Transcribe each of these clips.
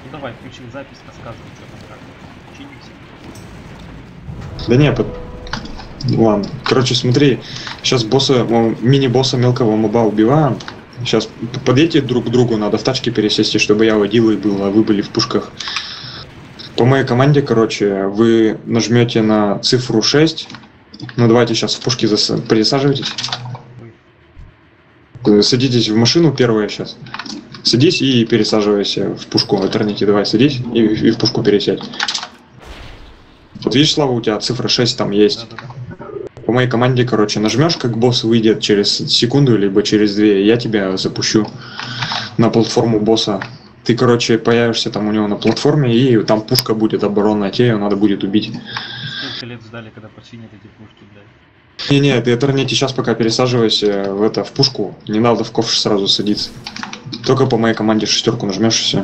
Ну давай, включил запись, рассказывай, что там как. Чинимся. Да не, ладно. Короче, смотри, сейчас босса, мини-босса мелкого моба убиваем. Сейчас подъедьте друг к другу, надо в тачке пересесть, чтобы я водил и был, а вы были в пушках. По моей команде, короче, вы нажмете на цифру 6. Ну давайте сейчас в пушке присаживайтесь. Садитесь в машину первая сейчас. Садись и пересаживайся в пушку. Этернити, давай садись и в пушку пересядь. Вот видишь, Слава, у тебя цифра 6 там есть. По моей команде, короче, нажмешь, как босс выйдет через секунду, либо через 2, я тебя запущу на платформу босса. Ты, короче, появишься там у него на платформе, и там пушка будет оборонная, тебе ее надо будет убить. Сколько лет ждали, когда починят эти пушки, блядь? Не-не, ты Этернити сейчас пока пересаживайся в пушку, не надо в ковш сразу садиться. Только по моей команде шестерку нажмешь и все.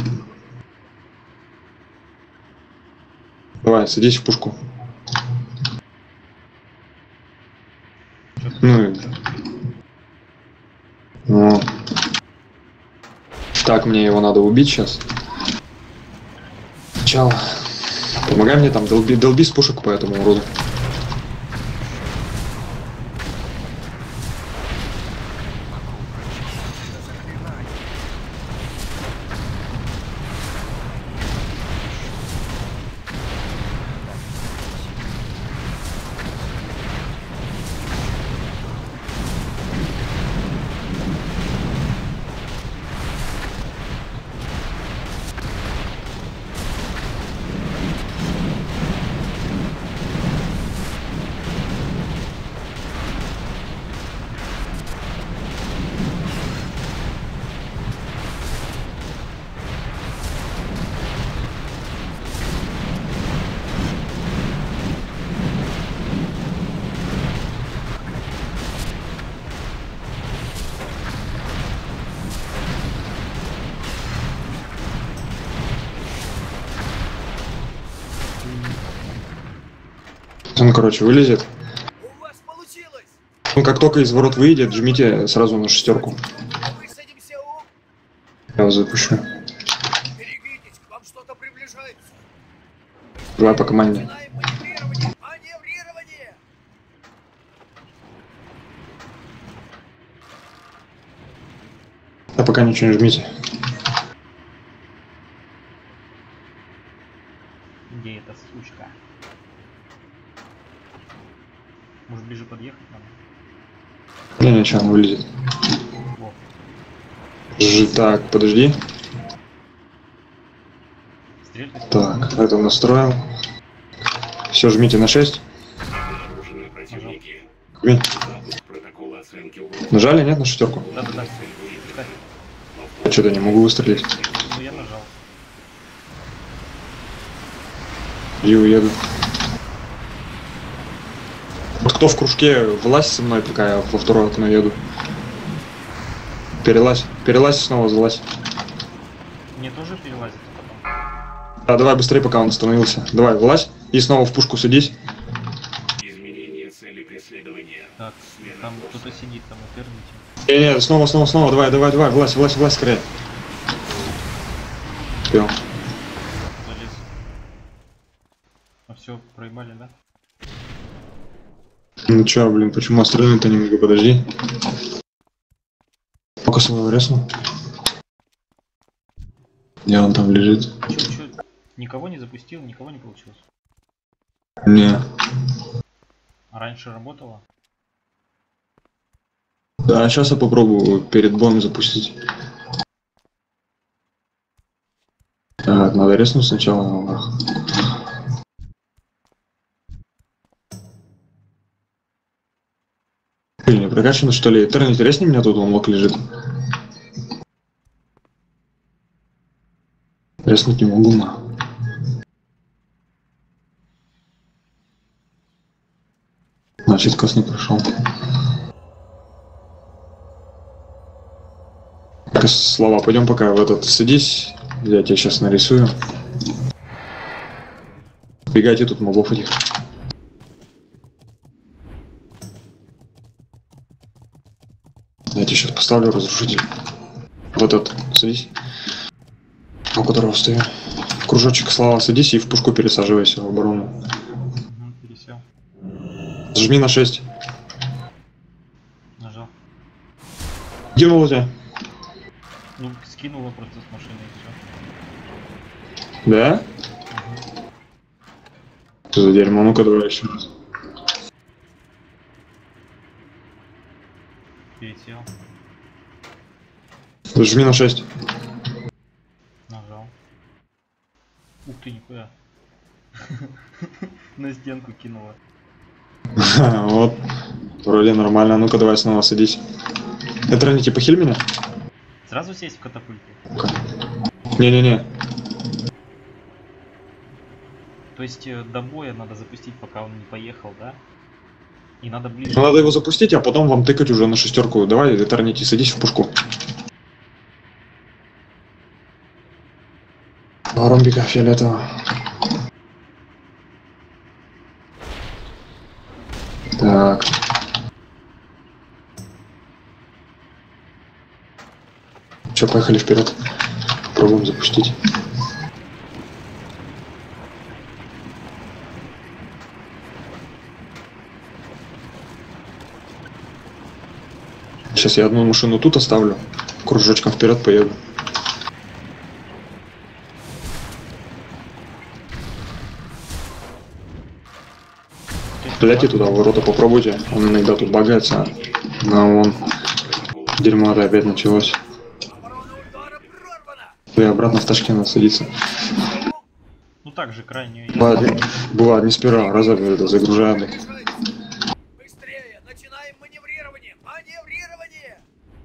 Давай, садись в пушку. Ну. Так, мне его надо убить сейчас. Сначала. Помогай мне там, долби с пушек по этому уроду. Он, короче, вылезет. У вас получилось! Он как только из ворот выйдет, жмите сразу на шестерку. Высадимся у... Я вас запущу. Берегитесь, к вам что-то приближается. Давай по команде. Начинаем маневрирование! Маневрирование! Да пока ничего не жмите. Где эта сучка? Может ближе подъехать надо? Не, ничего, он вылезет. Во. Так, подожди. Стрелька. Так, это настроил. Все, жмите на 6. Жми. Нажали, нет, на шестерку? Да-да-да. Я что-то не могу выстрелить. Ну я нажал. И уеду. Вот кто в кружке, вылазь со мной, пока я во второе окно еду. Перелазь и снова залазь. Мне тоже перелазить потом? Да, давай быстрее, пока он остановился. Давай, вылазь и снова в пушку садись. Изменение цели преследования. Так, там кто-то сидит, там уперните. Не, снова, давай, вылазь, скорее. Успел. Залез. А все, проебали, да? Ну чё, блин, почему остальные-то не могу, подожди. Пока своего реснул. Где он там лежит? Чё, никого не запустил, никого не получилось? Не. А раньше работало? Да, сейчас я попробую перед боем запустить. Так, надо резнуть сначала. Ты не прокачано, что ли? Этернити, резни меня, тут он лок лежит. Резнуть не могу, на. Значит, кос не прошел. Так, Слава, пойдем пока в этот садись. Я тебя сейчас нарисую. Бегайте тут мобов этих. Я тебе сейчас поставлю разрушитель. Вот этот, садись. у которого стою. Кружочек, Слава, садись и в пушку пересаживайся в оборону. Угу, пересел. Зажми на 6. Нажал. Кинул тебя. Ну, скинула просто с машины и все. Да? Что за дерьмо? Ну-ка давай еще раз. Пересел. Зажми на 6. Нажал. Ух ты, нихуя. На стенку кинула. Вот. Вроде нормально. Ну-ка давай снова садись. Это не типа хиль меня? Сразу сесть в катапульте? Не-не-не. То есть до боя надо запустить, пока он не поехал, да? И надо ближе. Ну, надо его запустить, а потом вам тыкать уже на шестерку. Давай, Этернити, садись в пушку. Ромбика фиолетового. Так. Че, поехали вперед. Пробуем запустить. Сейчас я одну машину тут оставлю. Кружочком вперед поеду. Стреляйте туда, в ворота попробуйте. Он иногда тут багается. Но он... Дерьмо-то опять началось. Оборона удара прорвана! И обратно в Ташкент садиться. Ну так же, крайнюю. Бывает не с первого раза, это загружают. Быстрее! Начинаем маневрирование! Маневрирование!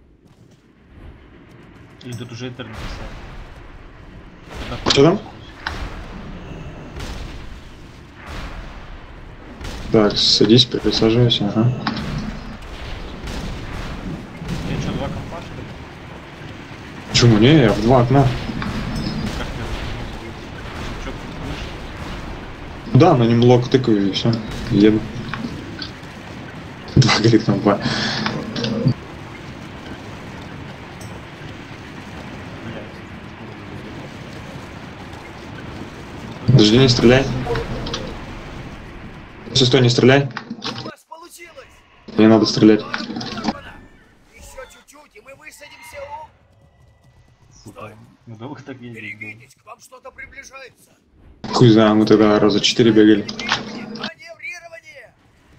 Или тут уже Этер написал. Что там? Так, садись, пересаживайся, ага. Я что, два компа, что ли? Почему не? Я в 2 окна. Как ты что, выше? Да, на нем лог тыкаю и все. Еду. 2 горит компа. Подожди, не стреляй. Все, стой, не стреляй. У вас получилось! Мне надо стрелять. Прорвано! Еще чуть-чуть, и мы высадимся у... Сука, ну да вы так ездить. Берегитесь, к вам что-то приближается! Хуй знаю, мы тогда раза 4 бегали. Маневрирование! Маневрирование!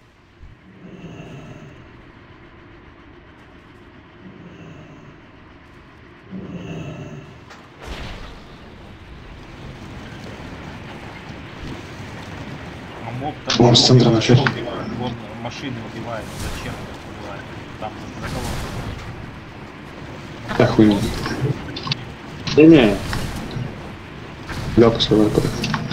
А моб там... Вон с центра начать. Вон машины убивает, зачем это убивает? Там за кого? Да хуйня. Не-не. Да, после выпада.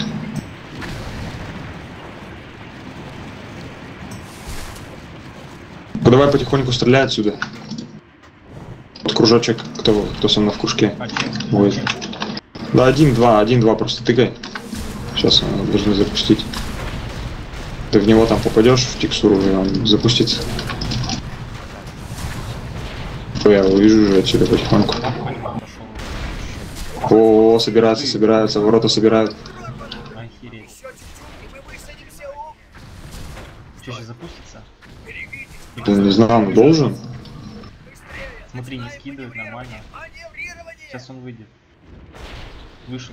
Ну, давай потихоньку стреляй отсюда. Вот кружочек, кто со мной в кружке. А чем? Ой. Да, 1-2 просто тыкай. Сейчас должны запустить. Ты в него там попадешь в текстуру, и он запустится. Я увижу уже отсюда потихоньку. О, собираются, ворота собирают. Охереть. Еще чуть-чуть, и мы высадимся у... Что, сейчас запустится? Берегитесь! Да не знаю, он должен. Быстрее! Смотри, не Начинаем скидывает, нормально. Маневрирование! Сейчас он выйдет. Вышел.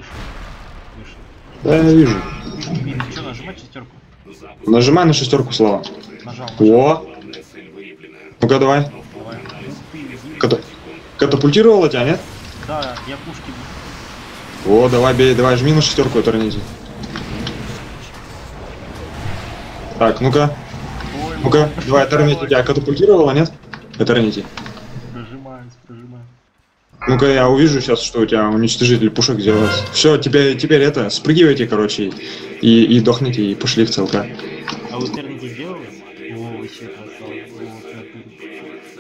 Да, я вижу. Видно, что, нажимать шестерку? Нажимай на шестерку, Слава. Нажал. О, Главная цель выявлена. ну-ка давай. Давай. Ух ты, Катапультировала тебя, нет? да, я пушки... О, давай, бей, давай, жми на шестерку, Этернити. Так, ну-ка, давай, Этернити, тебя катапультировала, нет? Этернити. Прожимаюсь. Ну-ка, я увижу сейчас, что у тебя уничтожитель пушек делается. Все, теперь это, спрыгивайте, короче, и дохните, и пошли в ЦЛК. А вы Тернити сделали? О, вообще красава.